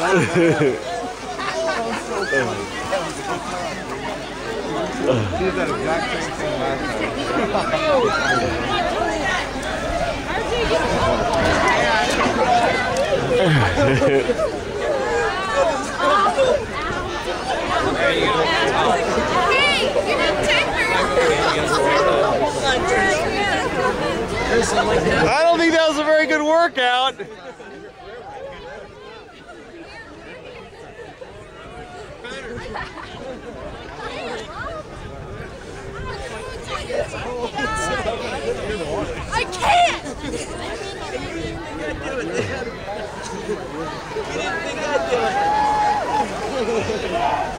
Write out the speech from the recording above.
did that exact same thing last time. There you go. Hey, you didn't take I don't think that was a very good workout. I can't! You didn't think I'd do it.